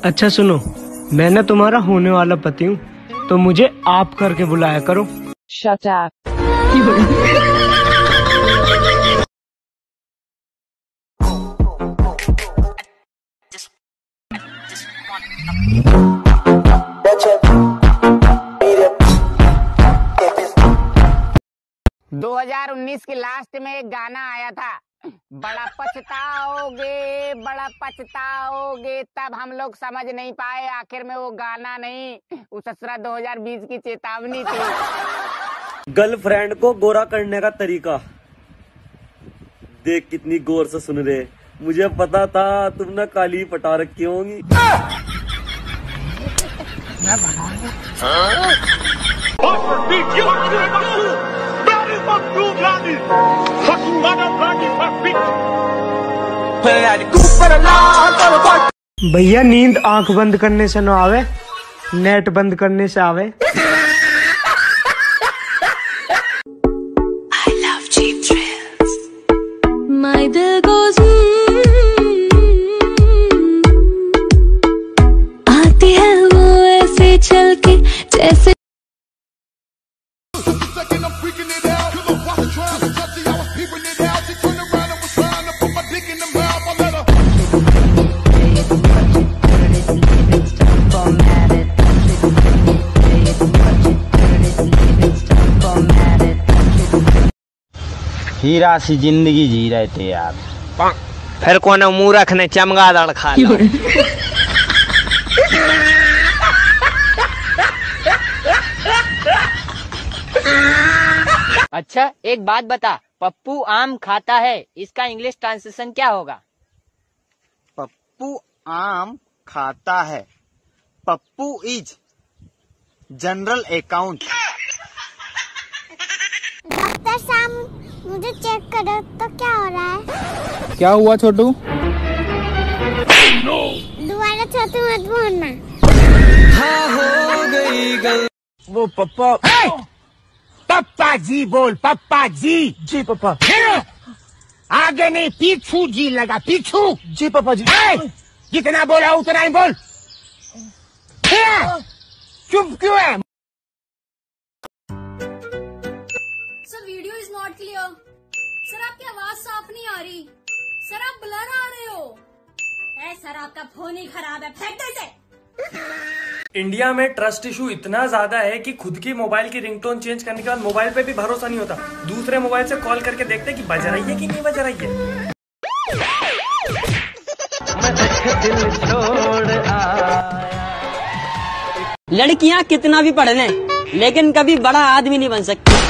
अच्छा सुनो, मैं ना तुम्हारा होने वाला पति हूँ, तो मुझे आप करके बुलाया करो। Shut up. 2019 के लास्ट में एक गाना आया था, बड़ा पछताओगे, तब हम लोग समझ नहीं पाए आखिर में वो गाना नहीं, वो ससुरा 2020 की चेतावनी थी। गर्लफ्रेंड को गोरा करने का तरीका देख, कितनी गौर से सुन रहे। मुझे पता था तुम ना काली पटा रखी होंगी। भैया नींद आंख बंद करने से ना आवे, नेट बंद करने से आवे। I love cheap thrills. My दिल goes आती है वो ऐसे चल के जैसे हीरा सी जिंदगी जी रहे थे यार। फिर कौन मूर्ख ने चमगादड़ खा लिया। अच्छा एक बात बता, पप्पू आम खाता है, इसका इंग्लिश ट्रांसलेशन क्या होगा? पप्पू आम खाता है, Pappu is general account. Doctor साहब मुझे चेक करो तो क्या हो रहा है? क्या हुआ छोटू? दोबारा छोटू मत बोलना। हाँ हो गई गल। वो पप्पा जी बोल, पप्पा जी। जी पापा। आगे नहीं पीछू जी लगा, पीछू। जी पापा जी। जितना बोला उतना ही बोल। चुप क्यों है? Sir video is not clear. Sir आपकी आवाज साफ नहीं आ रही। सर आप ब्लर आ रहे हो। सर आपका फोन ही खराब है, फेंक दो इसे। इंडिया में ट्रस्ट इशू इतना ज्यादा है कि खुद की मोबाइल की रिंगटोन चेंज करने के बाद मोबाइल पे भी भरोसा नहीं होता। दूसरे मोबाइल से कॉल करके देखते कि बज रही है कि नहीं बज रही है। लड़कियां कितना भी पढ़ लें लेकिन कभी बड़ा आदमी नहीं बन सकती।